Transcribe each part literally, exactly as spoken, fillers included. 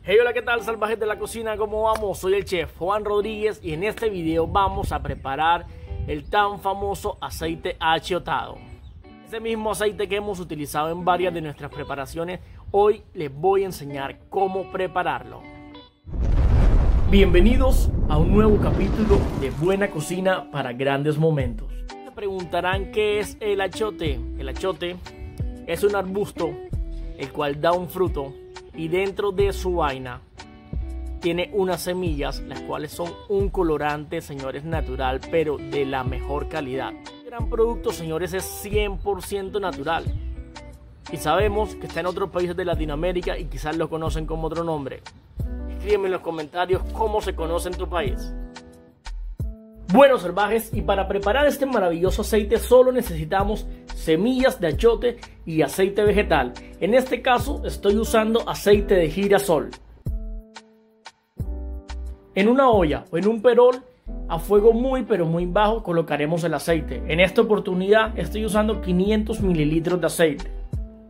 Hey, hola, ¿qué tal, salvajes de la cocina? ¿Cómo vamos? Soy el chef Juan Rodríguez y en este video vamos a preparar el tan famoso aceite achotado. Ese mismo aceite que hemos utilizado en varias de nuestras preparaciones, hoy les voy a enseñar cómo prepararlo. Bienvenidos a un nuevo capítulo de Buena Cocina para Grandes Momentos. Se preguntarán qué es el achote. El achote es un arbusto el cual da un fruto y dentro de su vaina tiene unas semillas, las cuales son un colorante, señores, natural, pero de la mejor calidad. El gran producto, señores, es cien por ciento natural y sabemos que está en otros países de Latinoamérica y quizás lo conocen como otro nombre. Escríbeme en los comentarios cómo se conoce en tu país. Bueno, salvajes, y para preparar este maravilloso aceite solo necesitamos semillas de achote y aceite vegetal. En este caso estoy usando aceite de girasol. En una olla o en un perol a fuego muy pero muy bajo colocaremos el aceite. En esta oportunidad estoy usando quinientos mililitros de aceite.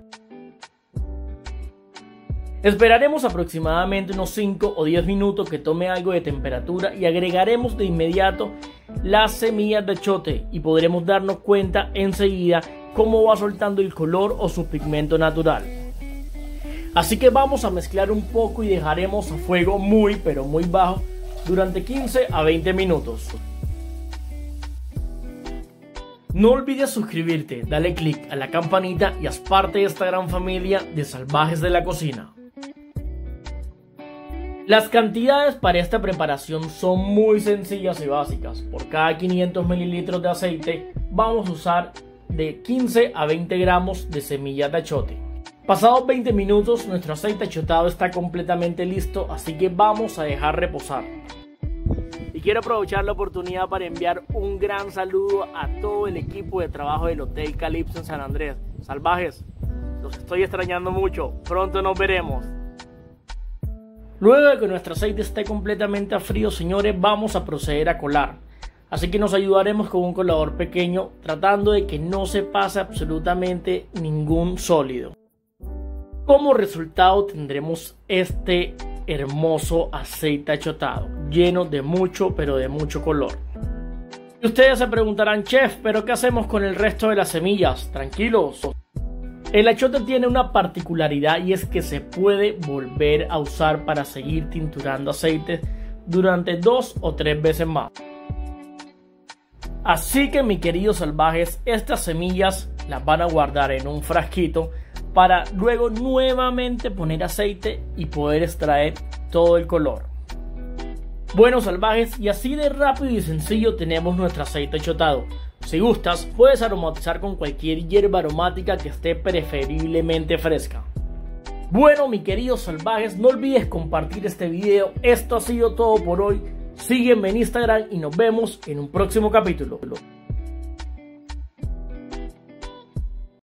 Esperaremos aproximadamente unos cinco o diez minutos que tome algo de temperatura y agregaremos de inmediato las semillas de achote y podremos darnos cuenta enseguida cómo va soltando el color o su pigmento natural. Así que vamos a mezclar un poco y dejaremos a fuego muy pero muy bajo durante quince a veinte minutos. No olvides suscribirte, dale click a la campanita y haz parte de esta gran familia de salvajes de la cocina. Las cantidades para esta preparación son muy sencillas y básicas. Por cada quinientos mililitros de aceite vamos a usar de quince a veinte gramos de semillas de achote. Pasados veinte minutos nuestro aceite achotado está completamente listo, así que vamos a dejar reposar. Y quiero aprovechar la oportunidad para enviar un gran saludo a todo el equipo de trabajo del Hotel Calypso en San Andrés. Salvajes, los estoy extrañando mucho, pronto nos veremos. Luego de que nuestro aceite esté completamente a frío, señores, vamos a proceder a colar. Así que nos ayudaremos con un colador pequeño, tratando de que no se pase absolutamente ningún sólido. Como resultado tendremos este hermoso aceite achotado, lleno de mucho, pero de mucho color. Y ustedes se preguntarán, chef, ¿pero qué hacemos con el resto de las semillas? Tranquilos. El achote tiene una particularidad y es que se puede volver a usar para seguir tinturando aceites durante dos o tres veces más. Así que, mis queridos salvajes, estas semillas las van a guardar en un frasquito para luego nuevamente poner aceite y poder extraer todo el color. Bueno, salvajes, y así de rápido y sencillo tenemos nuestro aceite achotado. Si gustas, puedes aromatizar con cualquier hierba aromática que esté preferiblemente fresca. Bueno, mis queridos salvajes, no olvides compartir este video. Esto ha sido todo por hoy. Sígueme en Instagram y nos vemos en un próximo capítulo.